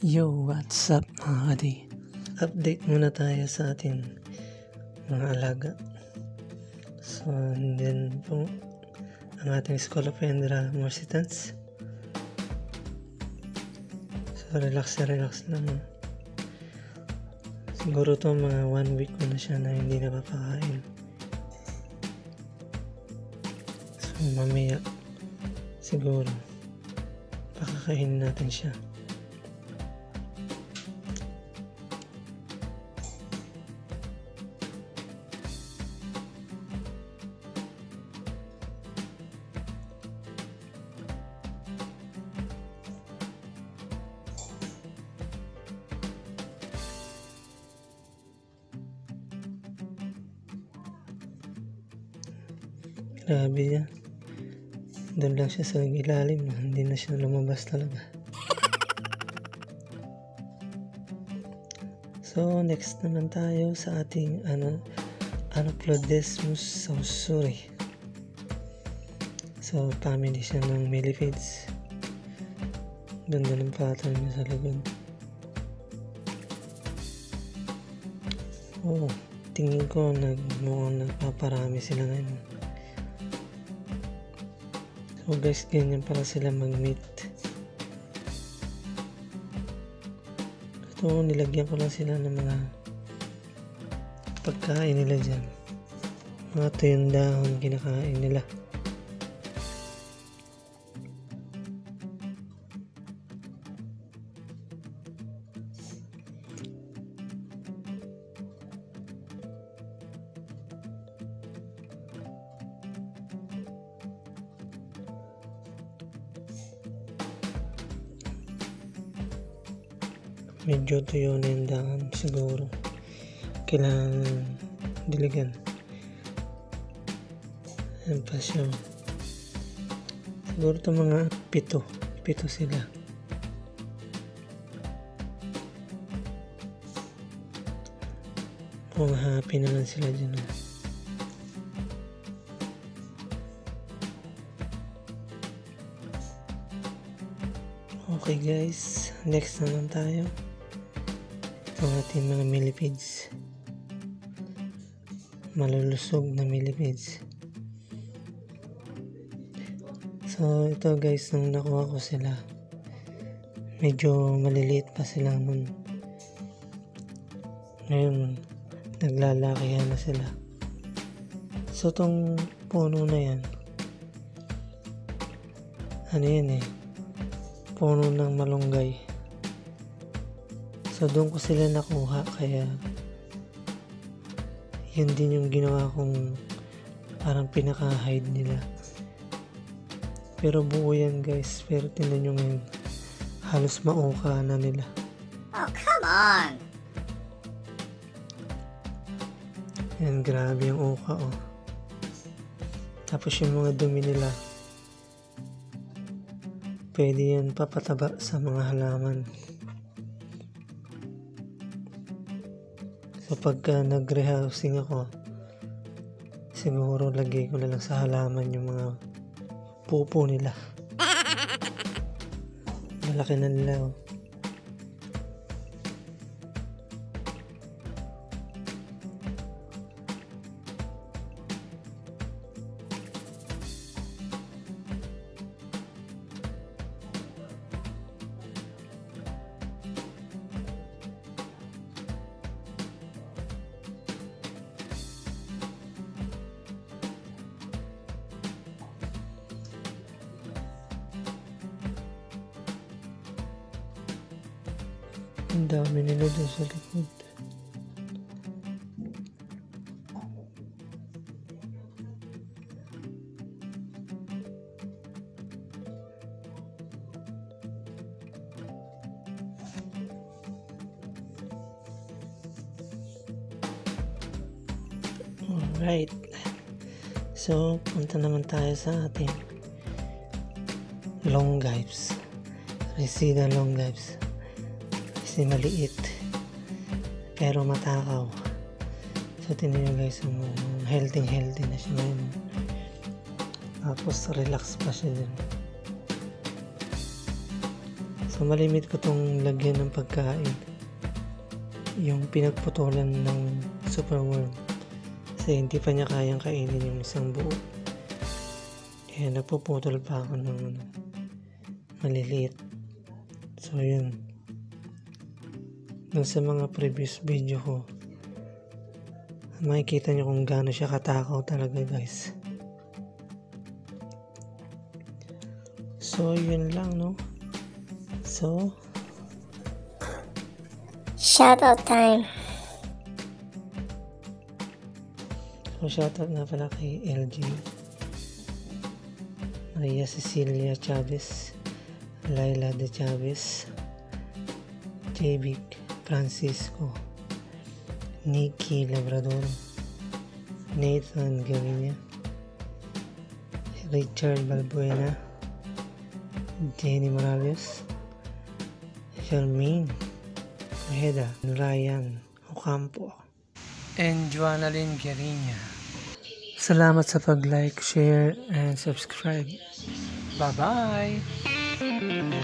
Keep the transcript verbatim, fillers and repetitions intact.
Yo, what's up mga kadi? Update muna tayo sa ating mga alaga. So, then po ang ating Scolopendra morsitans. So, relax relax lang. Siguro to mga one week ko na siya na hindi napapakain. So, mamaya siguro pakakainin natin siya. Grabe yan. Doon lang siya sa ilalim. Hindi na siya lumabas talaga. So, next naman tayo sa ating ano, Anoplodemus saussure. So, family siya ng millipedes. Ganda ng pattern niya sa likod. Oh, tingin ko nag, mukhang nagpaparami sila ngayon. So guys, ganyan para sila mag-meet. Ito, nilagyan ko lang sila ng mga pagkain nila dyan. Mga tuyong dahon kinakain nila. Medyo tuyo na yung daan, siguro kailangan diligan. Ayan pa siya. Siguro ito mga pito pito sila. Mga happy naman sila dyan. Okay guys, next naman tayo. Ang ating mga millipedes, malulusog na millipedes. So ito guys, nung nakuha ko sila, medyo maliliit pa sila nun. Ngayon naglalakihan na sila. So tong puno na yan, ano yan eh, puno ng malunggay. So doon ko sila nakuha, kaya yun din yung ginawa kong parang pinaka-hide nila. Pero buo yan guys, pero tingnan nyo ngayon, halos mauka na nila. Oh, come on! Yan, grabe yung uka oh. Tapos yung mga dumi nila, pwede yan papataba sa mga halaman. So pagka nag-rehousing ako, siguro lagay ko na lang sa halaman yung mga pupo nila. Malaki na nila oh. Ang dami nila dun sa likod. Alright. So, punta naman tayo sa ating longives. Resida longives. Kasi maliit pero matakaw. So tingnan nyo guys, um, healthy healthy na siya ngayon. Tapos relax pa siya dyan. So So malimit ko tong lagyan ng pagkain, yung pinagputulan ng superworm, kasi hindi pa niya kayang kainin yung isang buo. Kaya nagpuputol pa ako ng ano, maliliit. So yun, dun sa mga previous video ko, makikita nyo kung gaano siya katakaw talaga, guys. So yun lang, no? So shoutout time. So shoutout na pala kay L G, Maria Cecilia Chavez, Laila de Chavez, J B Francisco, Nikki Labrador, Nathan Gavinia, Richard Balbuena, Jenny Morales, Charmaine Ojeda, Ryan Ocampo, and Joanna Lynn Gueriña. Salamat sa pag-like, share, and subscribe. Bye-bye!